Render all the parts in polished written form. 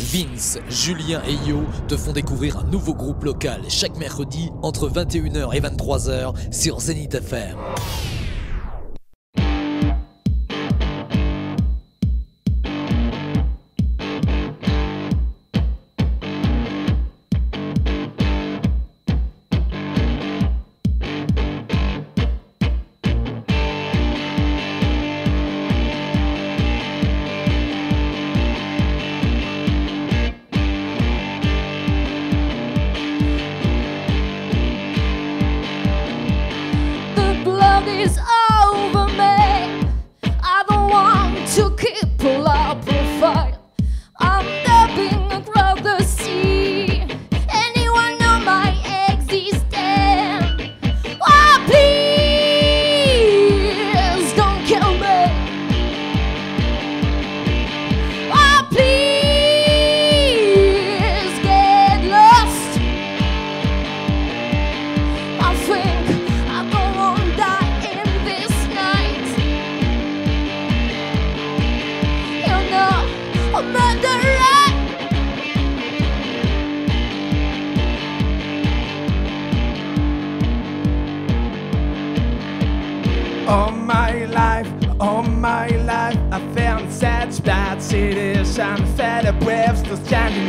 Vince, Julien et Yo te font découvrir un nouveau groupe local chaque mercredi entre 21h et 23h sur Zenith FM. Is over me. I don't want to keep a low profile. I'm stepping across the sea. Anyone know my existence? Oh, please don't kill me. Oh, please get lost. I think I don't want to die. All my life, I found such bad cities and fed up with the standing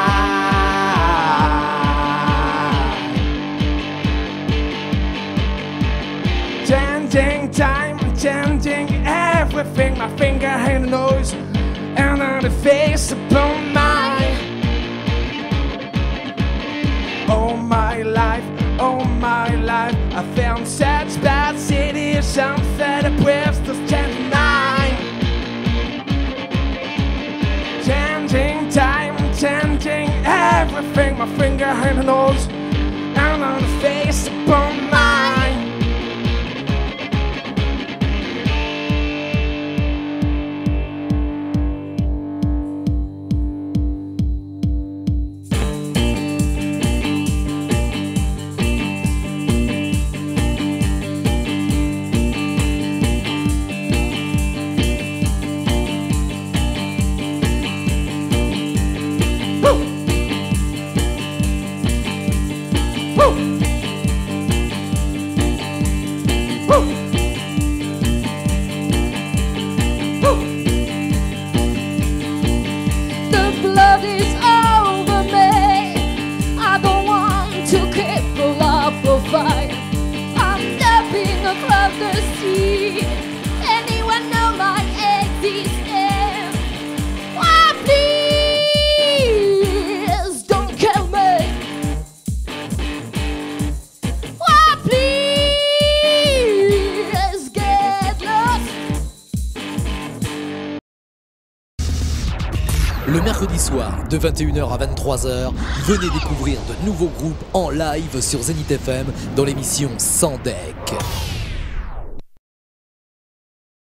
night. Changing time, changing everything, my finger and nose, and on the face upon mine. All my life, I found such bad cities, I'm fed up with the standing line. Changing time, changing everything, my finger and nose, and on the face upon mine. The blood is over me. I don't want to keep a low profile. I'm stepping across the sea. Anyone know my existence? Oh, please don't kill me. Oh, please get lost. Le mercredi soir, de 21h à 23h, venez découvrir de nouveaux groupes en live sur Zenith FM dans l'émission Sans Deck.